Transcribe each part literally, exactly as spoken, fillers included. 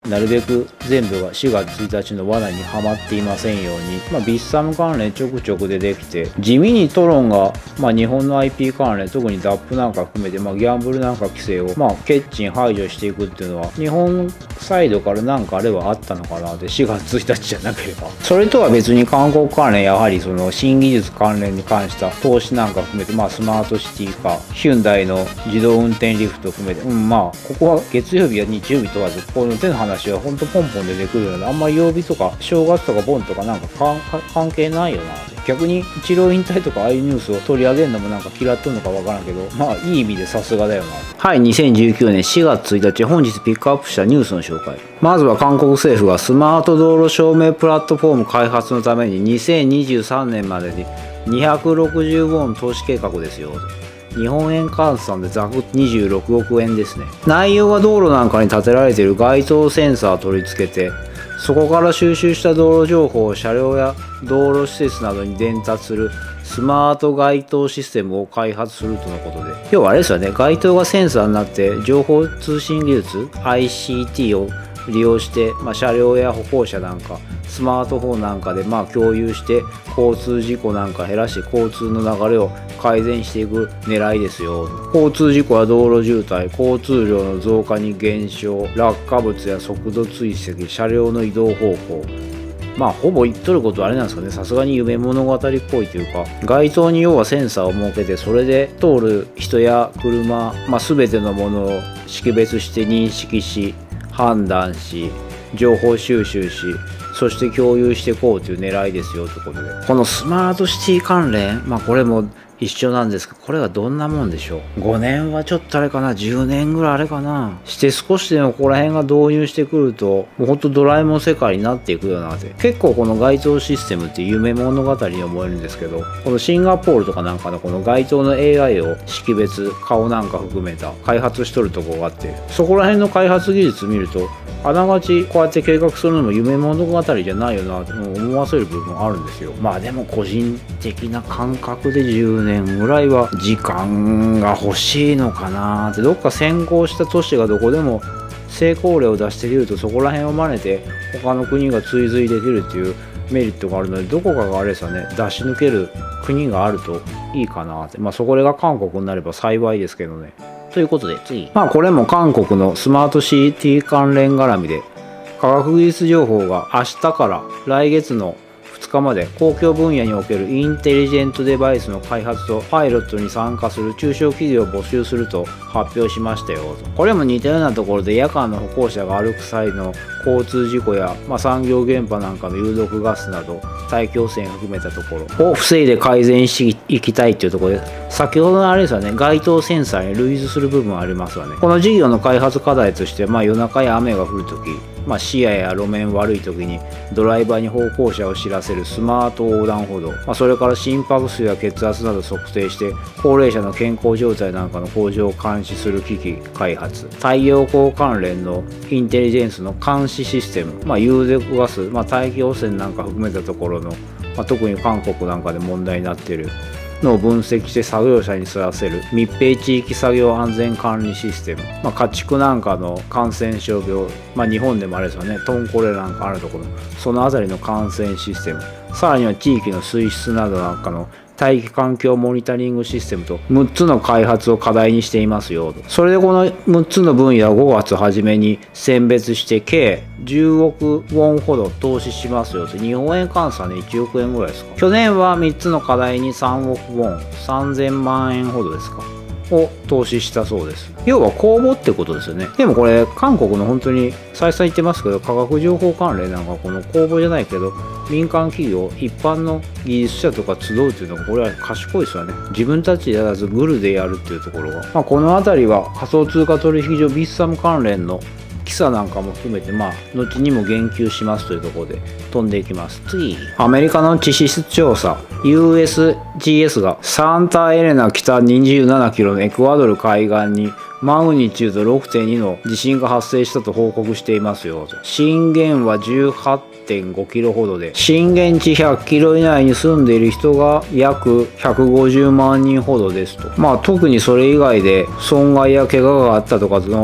なるべく全部がしがつついたちの罠にはまっていませんように、まあ、ビッサム関連ちょくちょく出てきて、地味にトロンが、まあ、日本の アイピー 関連、特に ダップ なんか含めて、まあ、ギャンブルなんか規制を、まあ、ケッチン排除していくっていうのは、日本サイドからなんかあれはあったのかなって、しがつついたちじゃなければ。それとは別に韓国関連、やはりその新技術関連に関した投資なんか含めて、まあ、スマートシティ化、ヒュンダイの自動運転リフト含めて、うん、まあ、ここは月曜日や日曜日問わず、この手の話は本当ポンポン出てくるので、あんまり曜日とか正月とかボンとかなんか関係ないよな。逆にイチロー引退とかああいうニュースを取り上げるのもなんか嫌っとんのかわからんけど、まあいい意味でさすがだよな。はい、にせんじゅうきゅうねんしがつついたち、本日ピックアップしたニュースの紹介。まずは韓国政府がスマート道路証明プラットフォーム開発のためににせんにじゅうさんねんまでににひゃくろくじゅうウォン投資計画ですよ。日本円換算でざくにじゅうろくおくえんですね。内容は道路なんかに建てられている街頭センサーを取り付けて、そこから収集した道路情報を車両や道路施設などに伝達するスマート街頭システムを開発するとのことで、要はあれですよね、街頭がセンサーになって情報通信技術 アイシーティー を利用して、まあ、車両や歩行者なんかスマートフォンなんかでまあ共有して交通事故なんか減らして交通の流れを改善していく狙いですよ。交通事故や道路渋滞、交通量の増加に減少、落下物や速度追跡、車両の移動方法、まあほぼ言っとることはあれなんですかね、さすがに夢物語っぽいというか、街頭に要はセンサーを設けて、それで通る人や車、まあ、全てのものを識別して認識し判断し情報収集し、そして共有していこうという狙いですよということで、このスマートシティ関連、まあこれも一緒なんですが、これはどんなもんでしょう。ごねんはちょっとあれかな、じゅうねんぐらいあれかなして少しでもここら辺が導入してくると、もうほんとドラえもん世界になっていくよなって。結構この街頭システムって夢物語に思えるんですけど、このシンガポールとかなんかのこの街頭の エーアイ を識別、顔なんか含めた開発しとるところがあって、そこら辺の開発技術見ると、あながちこうやって計画するのも夢物語じゃないよなって思わせる部分もあるんですよ。まあでも個人的な感覚でじゅうねんぐらいは時間が欲しいのかなって、どっか先行した都市がどこでも成功例を出してきると、そこら辺を真似て他の国が追随できるっていうメリットがあるので、どこかがあれですよね、出し抜ける国があるといいかなって。まあそこが韓国になれば幸いですけどね。ということで次、まあこれも韓国のスマートシティ関連絡みで、科学技術情報が明日から来月のふつかまで公共分野におけるインテリジェントデバイスの開発とパイロットに参加する中小企業を募集すると発表しましたよと。これも似たようなところで、夜間の歩行者が歩く際の交通事故や、まあ、産業現場なんかの有毒ガスなど大気汚染を含めたところを防いで改善していきたいというところで、先ほどのあれですよね、街頭センサーに類似する部分ありますわね。この事業の開発課題として、まあ、夜中や雨が降るとき、まあ、視野や路面悪い時にドライバーに歩行者を知らせるスマート横断歩道、まあ、それから心拍数や血圧など測定して高齢者の健康状態なんかの向上を監視する機器開発、太陽光関連のインテリジェンスの監視システム、まあ、有毒ガス、まあ、大気汚染なんか含めたところの、まあ、特に韓国なんかで問題になっているのを分析して作業者に知らせる密閉地域作業安全管理システム、まあ、家畜なんかの感染症病、まあ、日本でもあれですよね、トンコレなんかあるところ、そのあたりの感染システム、さらには地域の水質などなんかの大気環境モニタリングシステムとむっつの開発を課題にしていますよと。それでこのむっつの分野をごがつ初めに選別して計じゅうおくウォンほど投資しますよと。日本円換算でいちおくえんぐらいですか。去年はみっつの課題にさんおくウォン、さんぜんまんえんほどですかを投資したそうです。要は公募ってことですよね。でもこれ韓国の本当に再三言ってますけど、科学情報関連なんかこの公募じゃないけど民間企業一般の技術者とか集うっていうのがこれは賢いですよね。自分たちでやらずグルでやるっていうところが、まあ、この辺りは仮想通貨取引所ビッサム関連の基礎なんかも含めて、まあ後にも言及しますというところで飛んでいきます。次、アメリカの地質調査 ユーエスジーエス がサンタエレナ北にじゅうななキロのエクアドル海岸にマグニチュード ろくてんに の地震が発生したと報告していますよと。震源は じゅうはちてんごキロほどで、震源地ひゃくキロ以内に住んでいる人が約ひゃくごじゅうまんにんほどですと。まあ特にそれ以外で損害や怪我があったとかの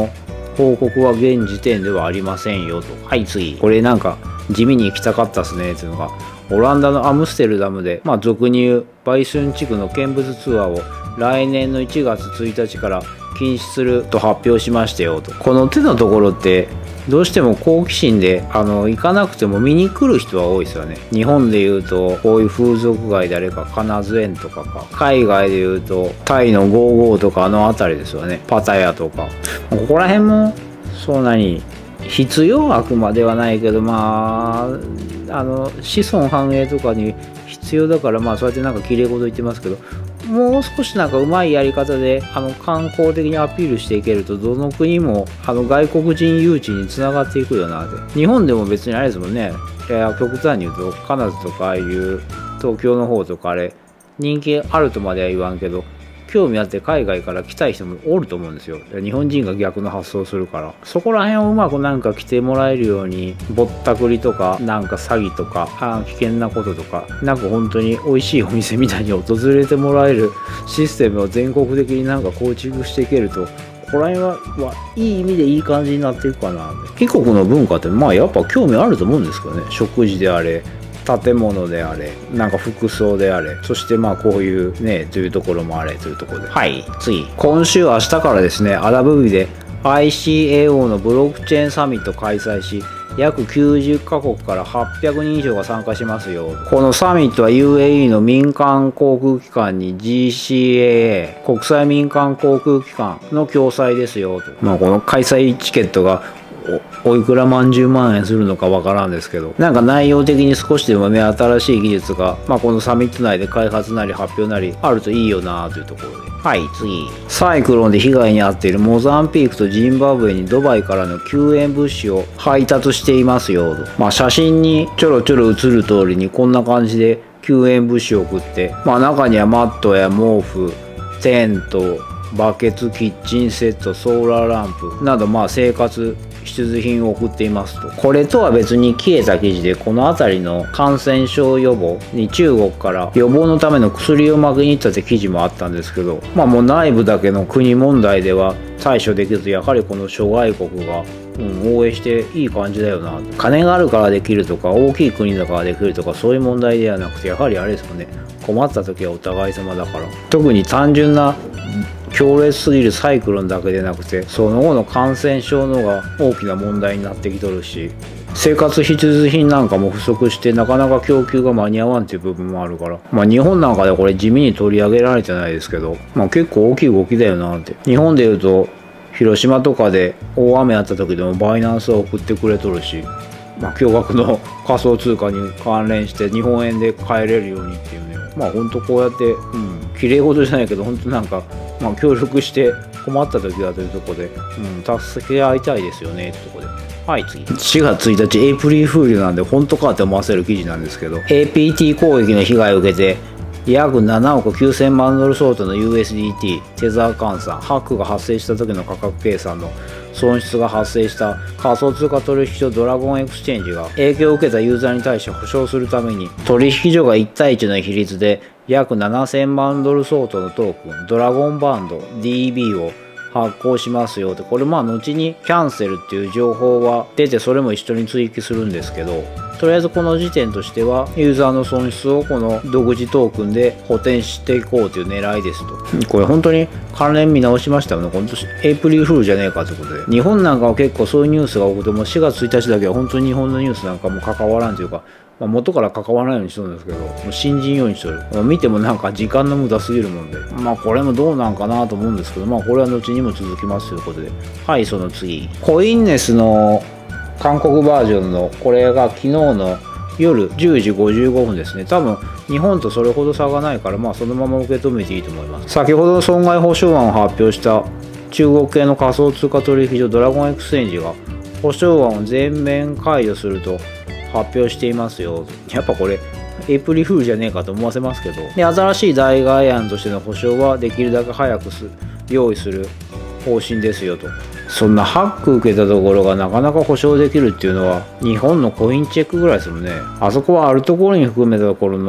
報告は現時点ではありませんよと。はい、次。これなんか地味に行きたかったっすねっていうのが、オランダのアムステルダムで、まあ俗に言う売春地区の見物ツアーを来年のいちがつついたちから禁止すると発表しましたよと。この手のところってどうしても好奇心であの行かなくても見に来る人は多いですよね。日本でいうとこういう風俗街であれか金津園とかか、海外でいうとタイのゴーゴーとかあの辺りですよね。パタヤとかここら辺もそんなに必要悪まではないけど、まああの子孫繁栄とかに必要だから、まあそうやってなんか綺麗事言ってますけど、もう少しなんかうまいやり方であの観光的にアピールしていけると、どの国もあの外国人誘致につながっていくよなって。日本でも別にあれですもんね、いや極端に言うと金津とかああいう東京の方とかあれ人気あるとまでは言わんけど、興味あって海外から来たい人もおると思うんですよ。日本人が逆の発想するから、そこら辺をうまくなんか来てもらえるように、ぼったくりとかなんか詐欺とかあ危険なこととかなんか本当に美味しいお店みたいに訪れてもらえるシステムを全国的になんか構築していけると、ここら辺は、はいい意味でいい感じになっていくかな。異国の文化ってまあやっぱ興味あると思うんですけどね。食事であれ建物であれなんか服装であれ、そしてまあこういうねというところもあれというところで、はい次、今週明日からですね、アラブビで アイシーエーオー のブロックチェーンサミット開催し、約きゅうじゅっかこくからはっぴゃくにん以上が参加しますよ。このサミットは ユーエーイー の民間航空機関に ジーシーエーエー 国際民間航空機関の共催ですよと。まあこの開催チケットがお, おいくら万十万円するのかわからんですけど、なんか内容的に少しでもね新しい技術が、まあ、このサミット内で開発なり発表なりあるといいよなというところで、はい次、サイクロンで被害に遭っているモザンピークとジンバブエにドバイからの救援物資を配達していますよと。まあ写真にちょろちょろ映る通りにこんな感じで救援物資を送って、まあ中にはマットや毛布、テント、バケツ、キッチンセット、ソーラーランプなどまあ生活必需品を送っていますと。これとは別に消えた記事で、この辺りの感染症予防に中国から予防のための薬をまきに行ったって記事もあったんですけど、まあもう内部だけの国問題では対処できず、やはりこの諸外国が、うん、応援していい感じだよな。金があるからできるとか大きい国だからできるとかそういう問題ではなくて、やはりあれですよね、困った時はお互い様だから。特に単純な強烈すぎるサイクロンだけでなくて、その後の感染症のが大きな問題になってきとるし、生活必需品なんかも不足してなかなか供給が間に合わんっていう部分もあるから、まあ日本なんかでこれ地味に取り上げられてないですけど、まあ結構大きい動きだよなって。日本でいうと広島とかで大雨あった時でもバイナンスを送ってくれとるし、まあ驚愕の仮想通貨に関連して日本円で買えれるようにっていうね、まあほんとこうやって、うん、綺麗事じゃないけど本当なんか、まあ、協力して困った時はというところで、うん、助け合いたいですよねってところで、はい次、しがつついたちエイプリルフールなんで本当かって思わせる記事なんですけど、 エーピーティー 攻撃の被害を受けて約ななおくきゅうせんまんドル相当の ユーエスディーティー テザー換算、ハックが発生した時の価格計算の損失が発生した仮想通貨取引所ドラゴンエクスチェンジが影響を受けたユーザーに対して保証するために、取引所がいち対いちの比率で約ななせんまんドル相当のトークンドラゴンバンド ディービー を発行しますよって。これまあ後にキャンセルっていう情報は出て、それも一緒に追記するんですけど、とりあえずこの時点としてはユーザーの損失をこの独自トークンで補填していこうという狙いですと。これ本当に関連見直しましたよね。今年エイプリルフールじゃねえかということで、日本なんかは結構そういうニュースが多くてもしがつついたちだけは本当に日本のニュースなんかも関わらんというか、まあ、元から関わらないようにしてるんですけど、もう信じんようにしてる。まあ、見てもなんか時間の無駄すぎるもんで、まあこれもどうなんかなと思うんですけど、まあこれは後にも続きますということで、はいその次、コインネスの韓国バージョンのこれが昨日の夜じゅうじごじゅうごふんですね。多分日本とそれほど差がないから、まあそのまま受け止めていいと思います。先ほどの損害保証案を発表した中国系の仮想通貨取引所ドラゴンエクスチェンジが保証案を全面解除すると発表していますよ。やっぱこれエイプリルフールじゃねえかと思わせますけど、で新しい代替案としての保証はできるだけ早くす用意する方針ですよと。そんなハック受けたところがなかなか保証できるっていうのは日本のコインチェックぐらいですもんね。あそこはあるところに含めたところの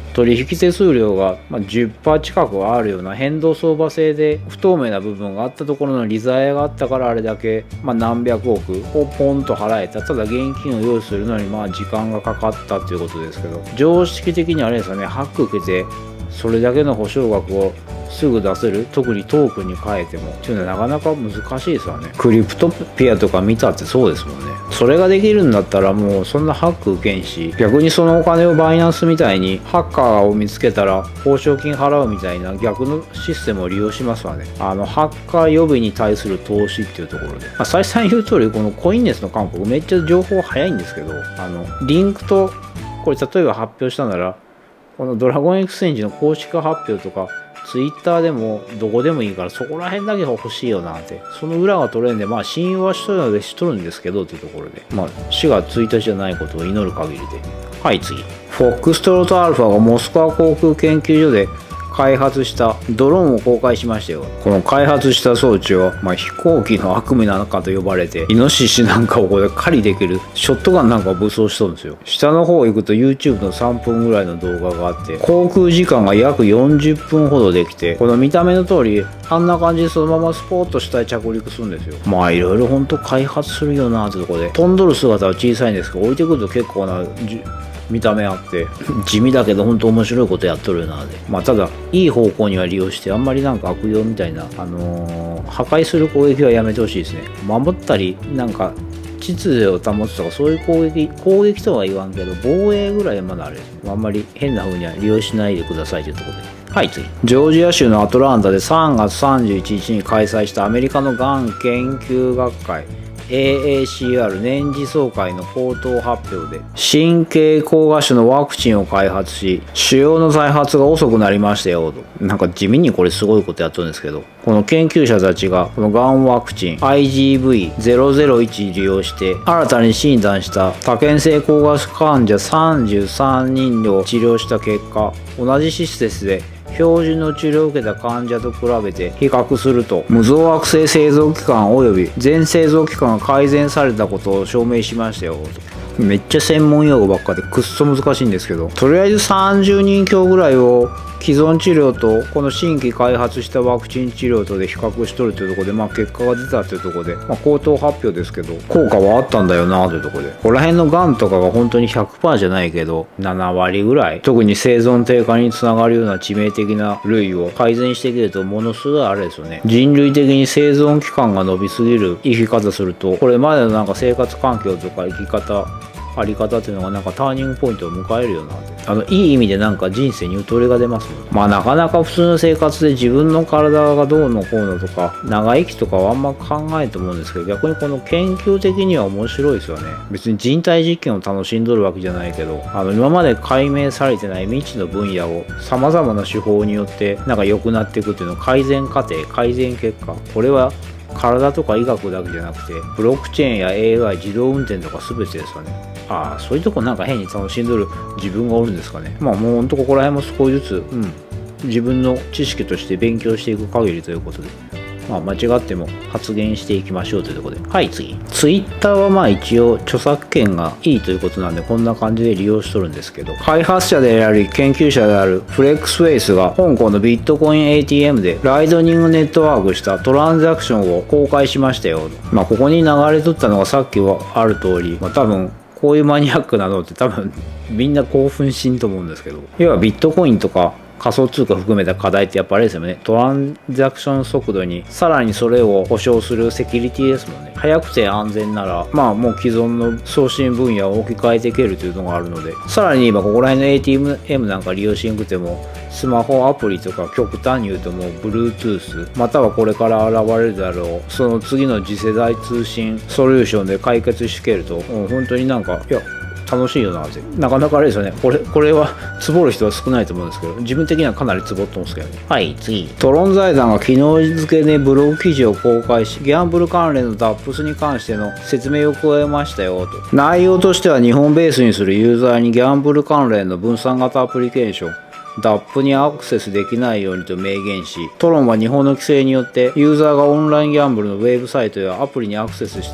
取引手数料がまあ じゅっパーセント 近くあるような変動相場制で不透明な部分があったところの利ざやがあったから、あれだけまあ何百億をポンと払えた。ただ現金を用意するのにまあ時間がかかったということですけど、常識的にあれですよね、ハック受けてそれだけの保証額をすぐ出せる、特にトークンに変えてもっていうのはなかなか難しいですよね。クリプトピアとか見たってそうですもんね。それができるんだったらもうそんなハック受けんし、逆にそのお金をバイナンスみたいにハッカーを見つけたら報奨金払うみたいな逆のシステムを利用しますわね。あのハッカー予備に対する投資っていうところで、まあ、再三言う通りこのコインネスの韓国めっちゃ情報早いんですけど、あのリンクとこれ例えば発表したならこのドラゴンエクスチェンジの公式発表とかツイッターでもどこでもいいからそこら辺だけ欲しいよなんて、その裏が取れんで、まあ信用はしとるのでしとるんですけどというところで、まあしがついたちじゃないことを祈る限りで。はい、次。フォックストロートアルファがモスクワ航空研究所で開発したドローンを公開しましたよ。この開発した装置は、まあ、飛行機の悪夢なのかと呼ばれて、イノシシなんかをこれ狩りできるショットガンなんかを武装しとるんですよ。下の方行くと YouTube のさんぷんぐらいの動画があって、航空時間が約よんじゅっぷんほどできて、この見た目の通りあんな感じでそのままスポーッと下へ着陸するんですよ。まあいろいろほんと開発するよなーってとこで、飛んどる姿は小さいんですけど置いてくると結構な見た目あって地味だけど本当面白いことやっとるよなで、まあただいい方向には利用して、あんまりなんか悪用みたいな、あのー、破壊する攻撃はやめてほしいですね。守ったりなんか秩序を保つとかそういう攻撃攻撃とは言わんけど防衛ぐらいはまだあれです、ね、あんまり変な風には利用しないでくださいというところで。はい、次。ジョージア州のアトランタでさんがつさんじゅういちにちに開催したアメリカのがん研究学会エーエーシーアール 年次総会の口頭発表で、神経膠芽種のワクチンを開発し、腫瘍の再発が遅くなりましたよと。なんか地味にこれすごいことやっとるんですけど、この研究者たちがこのがんワクチン アイジーブイゼロゼロいち 利用して新たに診断した多検性膠芽種患者さんじゅうさんにんを治療した結果、同じ施設で標準の治療を受けた患者と比べて比較すると、無増悪性生存期間及び全生存期間が改善されたことを証明しましたよと。めっちゃ専門用語ばっかでくっそ難しいんですけど、とりあえずさんじゅうにん強ぐらいを既存治療とこの新規開発したワクチン治療とで比較しとるというところで、まあ結果が出たというところで、まあ口頭発表ですけど効果はあったんだよなというところで、ここら辺のがんとかが本当に ひゃくパーセント じゃないけどななわりぐらい、特に生存低下につながるような致命的な類を改善していけると、ものすごいあれですよね。人類的に生存期間が伸びすぎる生き方すると、これまでのなんか生活環境とか生き方あり方っていうのがなんかターニングポイントを迎えるよなって、あのいい意味でなんか人生にゆとりが出ますもん。まあなかなか普通の生活で自分の体がどうのこうのとか長生きとかはあんま考えると思うんですけど、逆にこの研究的には面白いですよね。別に人体実験を楽しんどるわけじゃないけど、あの今まで解明されてない未知の分野をさまざまな手法によってなんか良くなっていくっていうの改善過程改善結果、これは体とか医学だけじゃなくてブロックチェーンや エーアイ 自動運転とか全てですかね。ああ、そういうとこなんか変に楽しんどる自分がおるんですかね。まあもうほんとここら辺も少しずつ、うん、自分の知識として勉強していく限りということで、まあ間違っても発言していきましょうというところで。はい、次。ツイッターはまあ一応著作権がいいということなんでこんな感じで利用しとるんですけど、開発者であり研究者であるフレックスフェイスが香港のビットコイン エーティーエム でライトニングネットワークしたトランザクションを公開しましたよ。まあここに流れとったのがさっきはある通り、まあ多分こういうマニアックなのって多分みんな興奮しんと思うんですけど、要はビットコインとか仮想通貨含めた課題ってやっぱあれですよね。トランザクション速度にさらにそれを保証するセキュリティですもんね。早くて安全ならまあもう既存の送信分野を置き換えていけるというのがあるので、さらに今ここら辺の エーティーエム なんか利用しなくてもスマホアプリとか極端に言うともう Bluetooth またはこれから現れるだろうその次の次世代通信ソリューションで解決していけると、もう本当になんかいや楽しいよなって。なかなかあれですよね。これ、これは、つぼる人は少ないと思うんですけど、自分的にはかなりつぼってますけどね。はい、次。トロン財団が昨日付でブログ記事を公開し、ギャンブル関連のダップスに関しての説明を加えましたよ、と。内容としては日本ベースにするユーザーにギャンブル関連の分散型アプリケーション、ダップ にアクセスできないようにと明言し、トロンは日本の規制によってユーザーがオンラインギャンブルのウェブサイトやアプリにアクセスして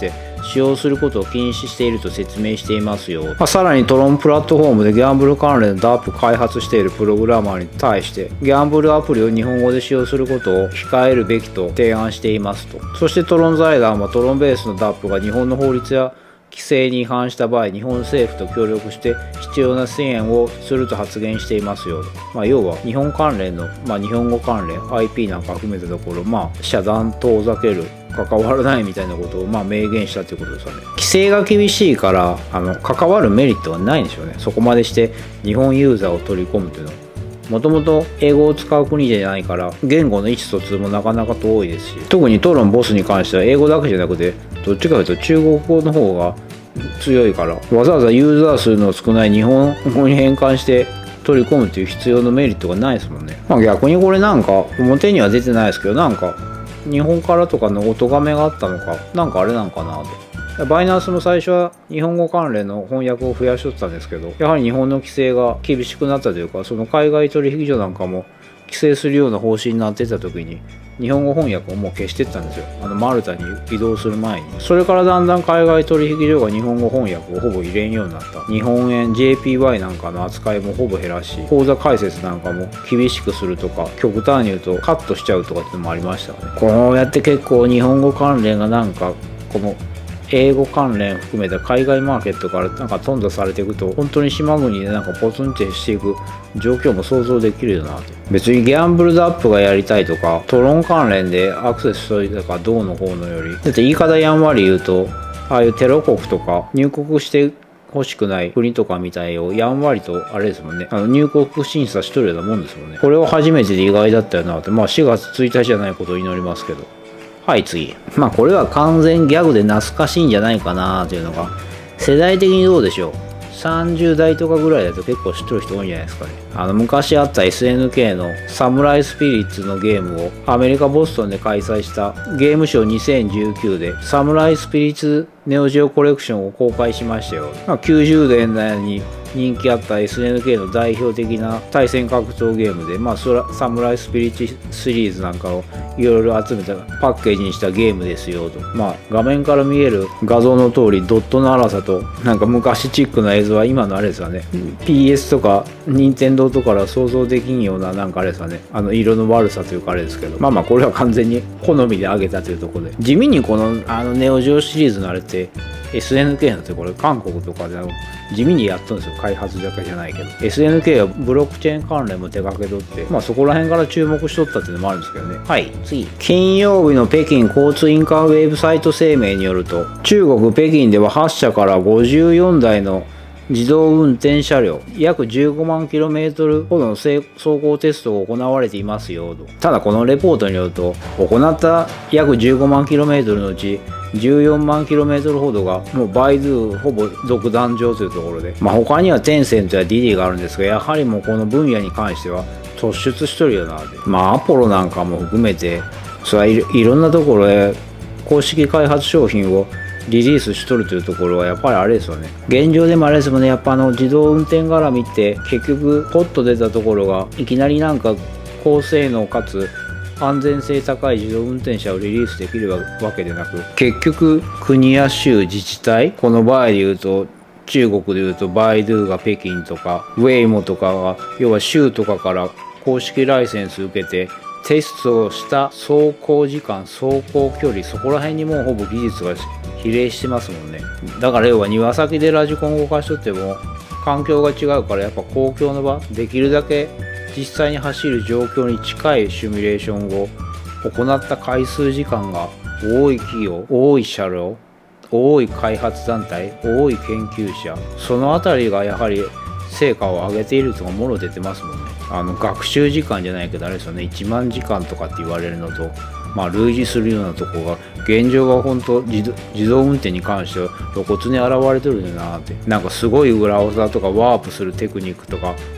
使用することを禁止していると説明していますよ。まあ、さらにトロンプラットフォームでギャンブル関連の ダープ 開発しているプログラマーに対してギャンブルアプリを日本語で使用することを控えるべきと提案していますと。そしてトロン財団はトロンベースの ダープ が日本の法律や規制に違反した場合、日本政府と協力して必要な支援をすると発言していますよ。まあ、要は日本関連の、まあ、日本語関連 アイピー なんか含めたところ、まあ、遮断遠ざける関わらないみたいなことをまあ明言したということですよね。規制が厳しいからあの関わるメリットはないんでしょうね。そこまでして日本ユーザーを取り込むというのは。もともと英語を使う国じゃないから言語の意思疎通もなかなか遠いですし、特にトロンボスに関しては英語だけじゃなくてどっちかというと中国語の方が強いから、わざわざユーザー数の少ない日本語に変換して取り込むという必要のメリットがないですもんね。まあ、逆にこれなんか表には出てないですけど、なんか日本からとかのお咎めがあったのかなんかあれなんかなと。バイナンスも最初は日本語関連の翻訳を増やしとったんですけど、やはり日本の規制が厳しくなったというか、その海外取引所なんかも規制するような方針になってた時に日本語翻訳をもう消してったんですよ。あのマルタに移動する前に。それからだんだん海外取引所が日本語翻訳をほぼ入れんようになった。日本円 ジェーピーワイ なんかの扱いもほぼ減らし、口座開設なんかも厳しくするとか、極端に言うとカットしちゃうとかっていうのもありましたよね。こうやって結構日本語関連がなんかこの英語関連含めた海外マーケットからなんか頓挫されていくと、本当に島国でなんかポツンってしていく状況も想像できるよなと。別にギャンブルダップがやりたいとかトロン関連でアクセスしといたかどうのこうのより、だって言い方やんわり言うと、ああいうテロ国とか入国して欲しくない国とかみたいをやんわりとあれですもんね、あの入国審査しとるようなもんですもんね。これは初めてで意外だったよなって。まあしがつついたちじゃないことを祈りますけど。はい、次。まあこれは完全ギャグで懐かしいんじゃないかなというのが、世代的にどうでしょう。さんじゅうだいとかぐらいだと結構知ってる人多いんじゃないですかね。あの昔あった エスエヌケー のサムライスピリッツのゲームをアメリカ・ボストンで開催したゲームショーにせんじゅうきゅうでサムライスピリッツネオジオコレクションを公開しましたよ。まあ、きゅうじゅうねんだいに人気あった エスエヌケー の代表的な対戦格闘ゲームで、まあ、そらサムライスピリッツシリーズなんかをいろいろ集めたパッケージにしたゲームですよと。まあ画面から見える画像の通りドットの粗さとなんか昔チックな映像は今のあれですわね、 ピーエス とか任天堂とかから想像できんようななんかあれですわね、あの色の悪さというかあれですけど、まあまあこれは完全に好みで上げたというところで、地味にこのあのネオジオシリーズのあれって エスエヌケー なんてこれ韓国とかで地味にやったんですよ。開発だけじゃないけど エスエヌケー はブロックチェーン関連も手掛けとって、まあそこら辺から注目しとったっていうのもあるんですけどね。はい、次。金曜日の北京交通インカーウェブサイト声明によると、中国北京でははっしゃからごじゅうよんだいの自動運転車両約じゅうごまんキロメートルほどの走行テストが行われていますよと。ただこのレポートによると、行った約じゅうごまんキロメートルのうちじゅうよんまんキロメートルほどがもうバイドゥほぼ独壇場というところで、まあ他にはテンセントやディディがあるんですが、やはりもうこの分野に関しては突出しとるよなで、まあアポロなんかも含めてそれはいろんなところへ公式開発商品をリリースしとるというところはやっぱりあれですよね。現状でもあれですもんね、やっぱあの自動運転絡みって結局ポッと出たところがいきなりなんか高性能かつ安全性高い自動運転車をリリースできるわけでなく、結局国や州自治体、この場合で言うと中国で言うとバイドゥが北京とかウェイモとかが要は州とかから公式ライセンス受けてテストをした走行時間走行距離、そこら辺にもうほぼ技術が比例してますもんね。だから要は庭先でラジコン動かしとっても環境が違うから、やっぱ公共の場できるだけ実際に走る状況に近いシミュレーションを行った回数時間が多い企業、多い車両、多い開発団体、多い研究者、そのあたりがやはり成果を上げているとかもろ出てますもんね。あの学習時間じゃないけどあれですよね、いちまんじかんとかって言われるのとまあ類似するようなところが現状が本当自動自動運転に関しては露骨に現れてるんだなって、なんかすごい裏技とかワープするテクニックとか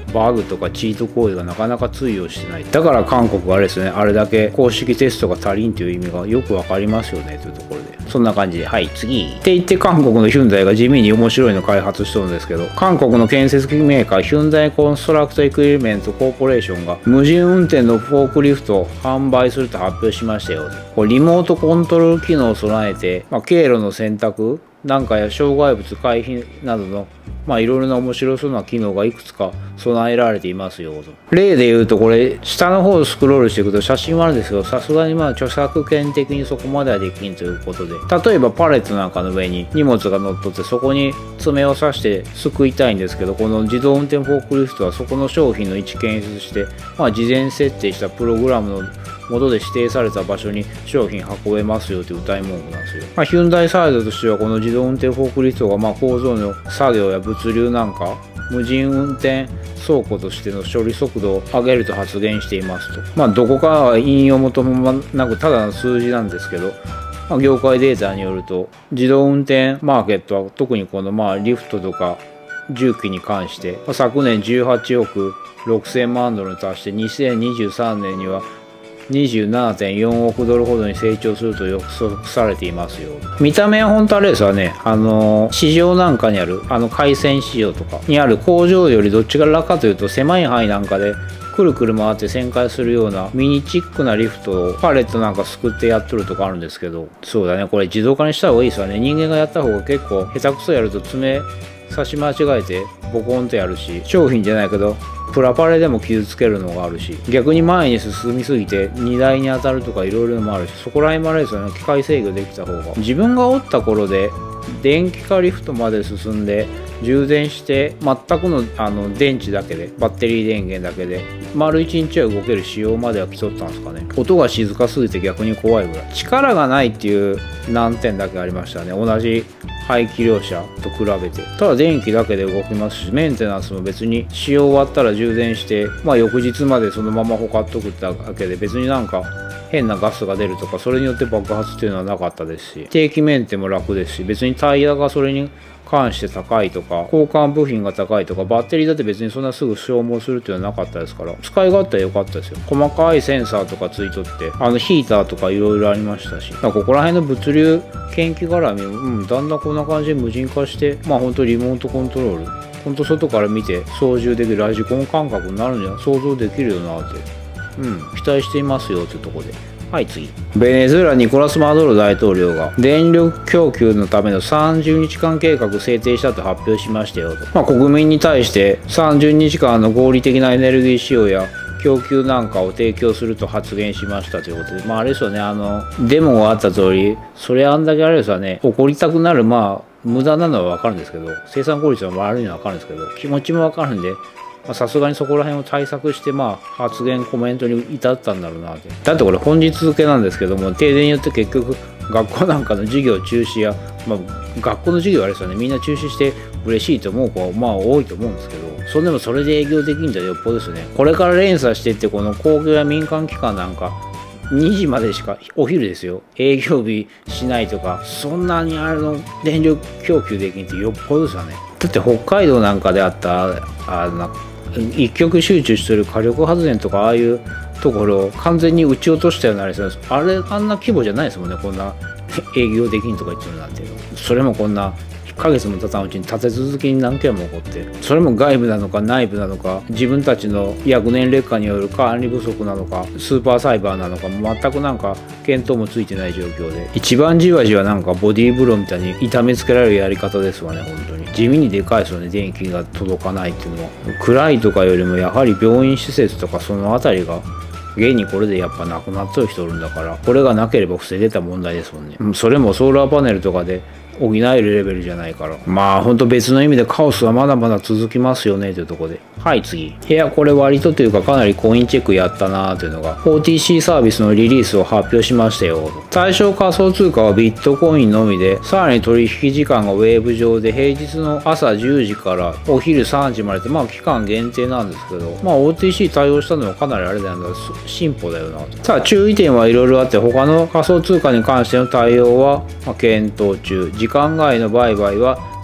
バグとかチートコードがなかなか通用してない。だから韓国はあれですね、あれだけ公式テストが足りんという意味がよくわかりますよねというところで、そんな感じで、はい次って言って韓国のヒュンダイが地味に面白いの開発しとるんですけど、韓国の建設機メーカーヒュンダイコンストラクトエクイプメントコーポレーションが無人運転のフォークリフトを販売すると発表しましたよ。これリモートコントロール機能を備えて、まあ、経路の選択なんかや障害物回避などのまあいろいろな面白そうな機能がいくつか備えられていますよと。例で言うとこれ下の方をスクロールしていくと写真はあるんですけど、さすがにまあ著作権的にそこまではできんということで、例えばパレットなんかの上に荷物が乗っとってそこに爪を刺してすくいたいんですけど、この自動運転フォークリフトはそこの商品の位置検出して、まあ、事前設定したプログラムの元で指定された場所に商品運べますよという歌い文句なんですよ。まあ、ヒュンダイサイドとしてはこの自動運転フォークリフトがまあ工場の作業や物流なんか無人運転倉庫としての処理速度を上げると発言していますと。まあどこかは引用元もなくただの数字なんですけど、まあ、業界データによると自動運転マーケットは特にこのまあリフトとか重機に関して、まあ、昨年じゅうはちおくろくせんまんドルに達してにせんにじゅうさんねんにはにじゅうななてんよんおくドルほどに成長すると予測されていますよ。見た目は本当あれですわね、あの市場なんかにあるあの海鮮市場とかにある工場よりどっちが楽かというと、狭い範囲なんかでくるくる回って旋回するようなミニチックなリフトをパレットなんかすくってやっとるとかあるんですけど、そうだね、これ自動化にした方がいいですわね。人間がやった方が結構下手くそやると爪差し間違えてボコンとやるし、商品じゃないけどプラパレでも傷つけるのがあるし、逆に前に進みすぎて荷台に当たるとかいろいろもあるし、そこら辺もあれですよね、機械制御できた方が。自分がおった頃で電気化リフトまで進んで充電して全くのあの電池だけでバッテリー電源だけで丸一日は動ける仕様までは来とったんですかね。音が静かすぎて逆に怖いぐらい、力がないっていう難点だけありましたね、同じ排気量車と比べて。ただ電気だけで動きますし、メンテナンスも別に使用終わったら充電して、まあ翌日までそのままほかっとくだけで、別になんか変なガスが出るとかそれによって爆発っていうのはなかったですし、定期メンテも楽ですし、別にタイヤがそれに関して高いとか交換部品が高いとかバッテリーだって別にそんなすぐ消耗するっていうのはなかったですから、使い勝手は良かったですよ。細かいセンサーとかついとって、あのヒーターとかいろいろありましたし、ここら辺の物流研究絡みも、うん、だんだんこんな感じで無人化して、まあ本当リモートコントロール、本当外から見て操縦できるラジコン感覚になるんじゃ想像できるよなって、うん、期待していますよというところで。はい次、ベネズエラニコラス・マドゥロ大統領が電力供給のためのさんじゅうにちかん計画を制定したと発表しましたよと。まあ、国民に対してさんじゅうにちかんの合理的なエネルギー使用や供給なんかを提供すると発言しましたということで、まああれですよね、あのデモがあった通り、それあんだけあれですよね、怒りたくなる、まあ無駄なのは分かるんですけど、生産効率が悪いのは分かるんですけど、気持ちも分かるんで、さすがにそこら辺を対策して、まあ発言コメントに至ったんだろうなって。だってこれ本日付なんですけども、停電によって結局学校なんかの授業中止や、まあ、学校の授業はあれですよね、みんな中止して嬉しいと思う子はまあ多いと思うんですけど、それでもそれで営業できるんじゃよっぽどですよね。これから連鎖していって、この公共や民間機関なんかにじまでしか、お昼ですよ、営業日しないとか、そんなにあれの電力供給できんってよっぽどですよね。だって北海道なんかであったあの一極集中してる火力発電とか、ああいうところを完全に撃ち落としたようなあれですよ、あれあんな規模じゃないですもんね、こんな営業できんとか言ってるなんていうの。それもこんないっかげつも経たんうちに立て続けに何件も起こって、それも外部なのか内部なのか、自分たちの役年劣化による管理不足なのか、スーパーサイバーなのか、全くなんか見当もついてない状況で、一番じわじわなんかボディーブローみたいに痛めつけられるやり方ですわね。本当に地味にでかいですよね、電気が届かないっていうのは。暗いとかよりもやはり病院施設とかその辺りが現にこれでやっぱ亡くなっとる人おるんだから、これがなければ防げた問題ですもんね。それもソーラーパネルとかで補えるレベルじゃないから、まあほんと別の意味でカオスはまだまだ続きますよねというところで。はい次、いやこれ割とというかかなりコインチェックやったなというのが オーティーシー サービスのリリースを発表しましたよ。対象仮想通貨はビットコインのみで、さらに取引時間がウェーブ上で平日の朝じゅうじからお昼さんじまでって、まあ期間限定なんですけど、まあ オーティーシー 対応したのはかなりあれだよな、進歩だよな。さあ注意点はいろいろあって、他の仮想通貨に関しての対応はまあ検討中、時間外の売買は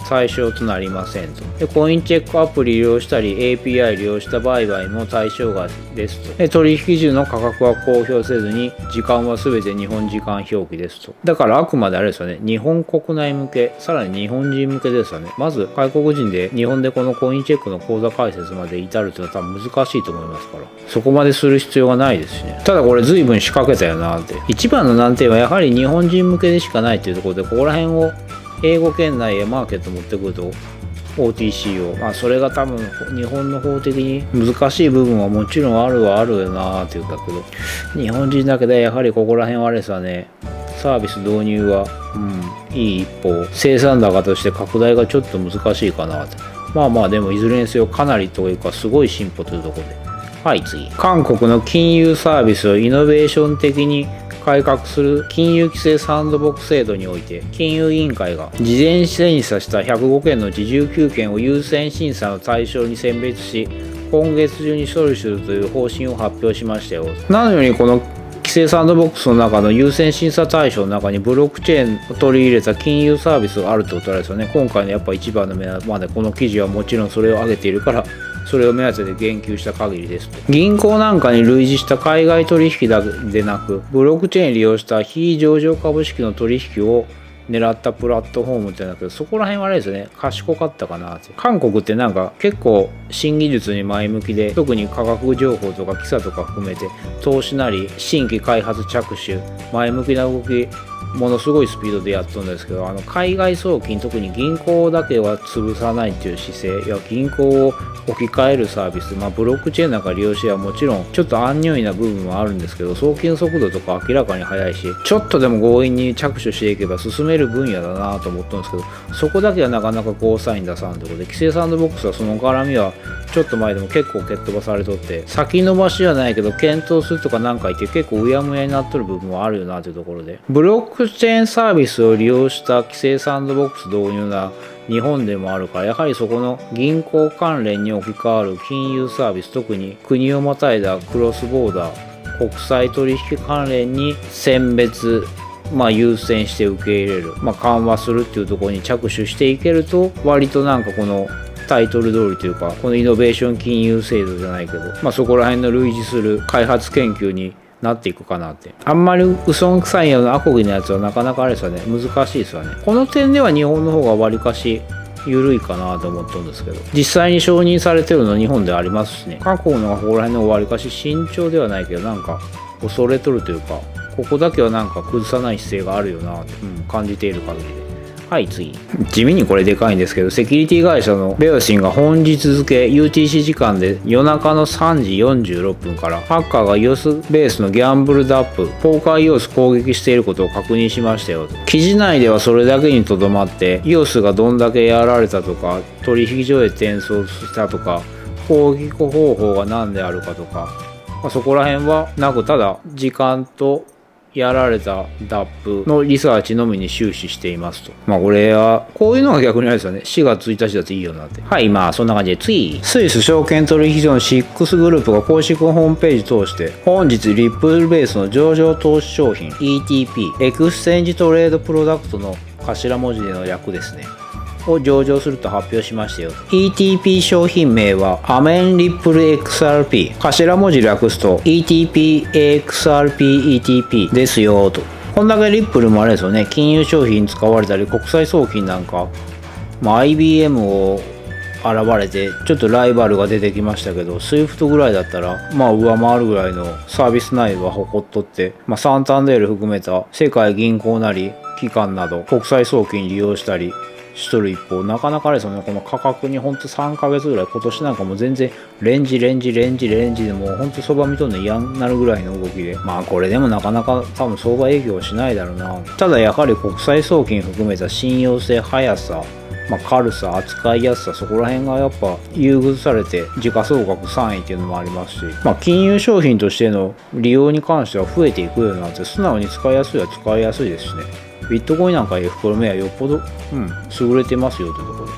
対象となりませんと。で、コインチェックアプリ利用したり エーピーアイ 利用した売買も対象外ですと。で、取引時の価格は公表せずに、時間は全て日本時間表記ですと。だからあくまであれですよね、日本国内向け、さらに日本人向けですよね。まず外国人で日本でこのコインチェックの口座開設まで至るというのは多分難しいと思いますから、そこまでする必要がないですしね。ただこれ随分仕掛けたよなって。一番の難点はやはり日本人向けでしかないというところで、ここら辺を英語圏内へマーケット持ってくると オーティーシー を、まあそれが多分日本の法的に難しい部分はもちろんあるはあるよなっていうかけど、日本人だけでやはりここら辺はあれですわね、サービス導入は、うん、いい一方、生産高として拡大がちょっと難しいかなって。まあまあでもいずれにせよかなりというかすごい進歩というところで。はい、次。韓国の金融サービスをイノベーション的に改革する金融規制サンドボックス制度において、金融委員会が事前審査したひゃくごけんのうちじゅうきゅうけんを優先審査の対象に選別し、今月中に処理するという方針を発表しましたよ。なのにこの規制サンドボックスの中の優先審査対象の中にブロックチェーンを取り入れた金融サービスがあるってことなんですよね。今回のやっぱ一番の目までこの記事はもちろんそれを挙げているから、それを目当てで言及した限りですと。銀行なんかに類似した海外取引だけでなく、ブロックチェーンを利用した非上場株式の取引を狙ったプラットフォームってなんだけど、そこら辺はあれですよね、賢かったかなって。韓国ってなんか結構新技術に前向きで、特に科学情報とか基礎とか含めて投資なり新規開発着手、前向きな動きものすごいスピードでやっとるんですけど、あの海外送金、特に銀行だけは潰さないっていう姿勢や銀行を置き換えるサービス、まあ、ブロックチェーンなんか利用してはもちろんちょっとアンニュイな部分はあるんですけど、送金速度とか明らかに速いし、ちょっとでも強引に着手していけば進める分野だなと思ったんですけど、そこだけはなかなかゴーサイン出さんということで、規制サンドボックスはその絡みはちょっと前でも結構蹴っ飛ばされとって、先延ばしはないけど検討するとかなんか言って結構うやむやになっとる部分はあるよなというところで、ブロックチェーンサービスを利用した規制サンドボックス導入な日本でもあるから、やはりそこの銀行関連に置き換わる金融サービス、特に国をまたいだクロスボーダー国際取引関連に選別、まあ、優先して受け入れる、まあ、緩和するっていうところに着手していけると、割となんかこのタイトル通りというか、このイノベーション金融制度じゃないけど、まあ、そこら辺の類似する開発研究になっていくかなって。あんまり嘘くさいようなアコギのやつはなかなかあれですよね、難しいですよね。この点では日本の方がわりかし緩いかなと思ったんですけど、実際に承認されてるの日本でありますしね。韓国の方がここら辺のわりかし慎重ではないけど、なんか恐れとるというか、ここだけはなんか崩さない姿勢があるよなって、うん、感じている限りで。はい、次。地味にこれでかいんですけど、セキュリティ会社のベオシンが本日付 ユーティーシー 時間で夜中のさんじよんじゅうろっぷんからハッカーが イーオーエス ベースのギャンブルダップ、ポーカー イーオーエス 攻撃していることを確認しましたよと。記事内ではそれだけにとどまって、イーオーエス がどんだけやられたとか、取引所へ転送したとか、攻撃方法が何であるかとか、まあ、そこら辺はなく、ただ時間とやられたダップのリサーチのみに終始していますと。まあこれは、こういうのが逆にあれですよね。しがつついたちだといいよなって。はい、まあそんな感じで、次。スイス証券取引所のシックスグループが公式ホームページ通して、本日リップルベースの上場投資商品 イーティーピー、エクスチェンジトレードプロダクトの頭文字での略ですね。を上場すると発表しましたよ。イーティーピー 商品名はアメンリップル エックスアールピー。頭文字略すと イーティーピー エックスアールピー イーティーピー ですよと。こんだけリップルもあれですよね。金融商品使われたり、国際送金なんか、まあ、アイビーエム を現れて、ちょっとライバルが出てきましたけど、スイフト ぐらいだったら、まあ上回るぐらいのサービス内容は誇っとって、まあサンタンデール含めた世界銀行なり、機関など、国際送金利用したり、しとる一方、なかなかあれですよね、この価格にほんとさんかげつぐらい、今年なんかもう全然レンジレンジレンジレンジでもうほんと相場見とんの嫌になるぐらいの動きで、まあこれでもなかなか多分相場営業はしないだろうな。ただやはり国際送金含めた信用性、速さ、まあ、軽さ、扱いやすさ、そこら辺がやっぱ優遇されて時価総額さんいっていうのもありますし、まあ、金融商品としての利用に関しては増えていくようになって、素直に使いやすいは使いやすいですしね。ビットコインなんか エフ プロメはよっぽど、うん、優れてますよというところで。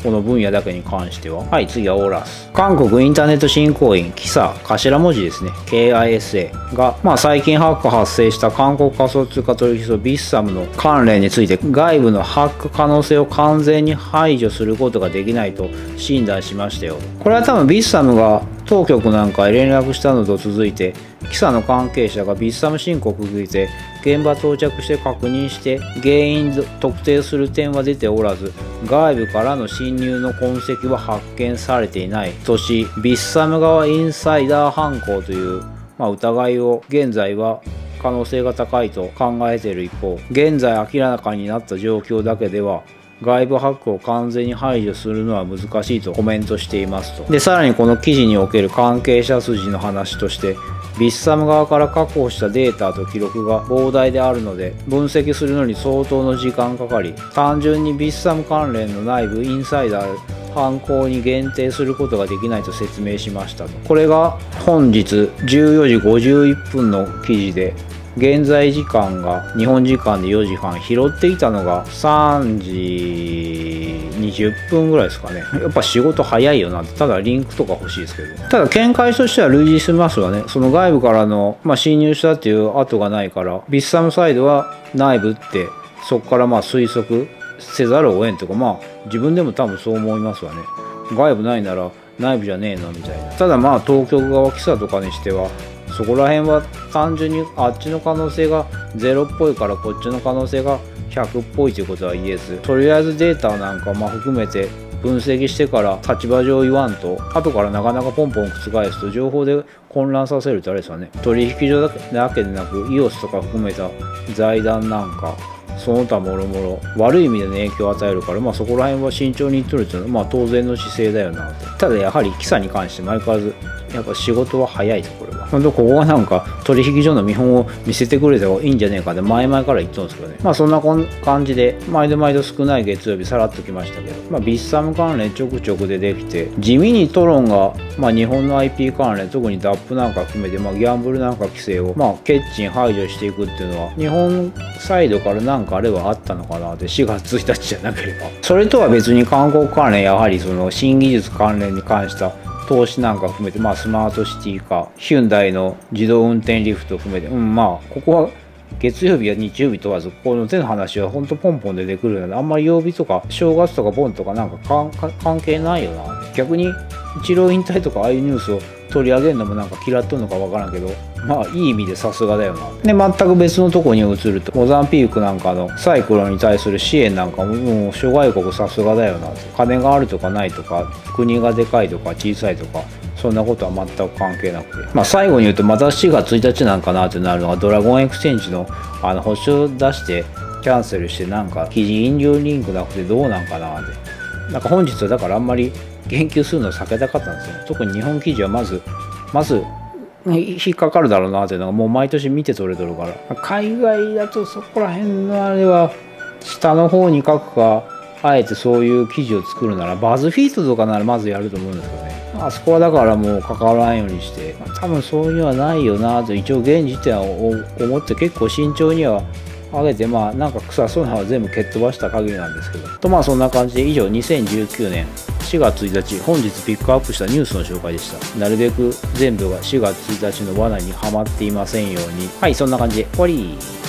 この分野だけに関しては。はい、次はオーラス。韓国インターネット振興員、キサ、頭文字ですね。ケーアイエスエー が、まあ、最近ハック発生した韓国仮想通貨取引所ビッサムの関連について、外部のハック可能性を完全に排除することができないと診断しましたよ。これは多分ビッサムが当局なんかへ連絡したのと続いて、キサの関係者がビッサム申告について現場到着して確認して原因特定する点は出ておらず、外部からの侵入の痕跡は発見されていないとし、ビッサム側インサイダー犯行という、まあ、疑いを現在は可能性が高いと考えている一方、現在明らかになった状況だけでは外部ハックを完全に排除するのは難しいとコメントしていますと。で、さらにこの記事における関係者筋の話として、ビッサム側から確保したデータと記録が膨大であるので、分析するのに相当の時間かかり、単純にビッサム関連の内部インサイダー犯行に限定することができないと説明しましたと。これが本日じゅうよじごじゅういっぷんの記事で、現在時間が日本時間でよじはん、拾っていたのがさんじにじゅっぷんぐらいですかね。やっぱ仕事早いよなって。ただリンクとか欲しいですけど、ただ見解としては類似しますわね。その外部からの、まあ、侵入したっていう跡がないから、ビッサムサイドは内部ってそこからまあ推測せざるを得んとか、まあ自分でも多分そう思いますわね。外部ないなら内部じゃねえのみたいな。ただまあ当局側記者とかにしては、そこら辺は単純にあっちの可能性がゼロっぽいからこっちの可能性がひゃくっぽいということは言えず、とりあえずデータなんかまあ含めて分析してから立場上言わんと、後からなかなかポンポン覆すと情報で混乱させるってあれですよね。取引所だけでなく イオス とか含めた財団なんかその他もろもろ悪い意味での影響を与えるから、まあ、そこら辺は慎重に言っとるっていうのはまあ当然の姿勢だよなと。ただやはり記者に関して相変わらずやっぱ仕事は早いと。これは本当ここがなんか取引所の見本を見せてくれた方がいいんじゃねえかって前々から言ってたんですけどね。まあそんな感じで毎度毎度少ない月曜日さらっときましたけど、まあ、ビッサム関連ちょくちょくでできて、地味にトロンが、まあ、日本の アイピー 関連特に ダップ なんか含めて、まあ、ギャンブルなんか規制をまあケッチン排除していくっていうのは日本サイドからなんかあれはあったのかなって。しがつついたちじゃなければ。それとは別に韓国関連やはりその新技術関連に関した投資なんか含めて、まあ、スマートシティ化、ヒュンダイの自動運転リフト含めて、うん、まあここは月曜日や日曜日問わずこの手の話は本当ポンポン出てくるので、あんまり曜日とか正月とかボンとかなんか関係ないよな。逆に一郎引退とかああいうニュースを取り上げるのもなんか嫌っとんのかわからんけど、まあいい意味でさすがだよな。で全く別のとこに移るとモザンピークなんかのサイクロンに対する支援なんかももう諸外国さすがだよな。金があるとかないとか国がでかいとか小さいとかそんなことは全く関係なくて、まあ最後に言うとまたしがつついたちなんかなってなるのがドラゴンエクスチェンジのあの保証出してキャンセルしてなんか記事引用リンクなくてどうなんかなって。なんか本日はだからあんまり言及するのを避けたかったんですよ。特に日本記事はまずまず引っかかるだろうなっていうのがもう毎年見て取れとるから、海外だとそこら辺のあれは下の方に書くか、あえてそういう記事を作るならバズフィートとかならまずやると思うんですけどね。あそこはだからもう関わらんようにして、多分そういうのはないよなと一応現時点は思って結構慎重には上げて、まあなんか臭そうなのは全部蹴っ飛ばした限りなんですけど、とまあそんな感じで以上にせんじゅうきゅうねんしがつついたち本日ピックアップしたニュースの紹介でした。なるべく全部がしがつついたちの罠にはまっていませんように。はい、そんな感じで終わり。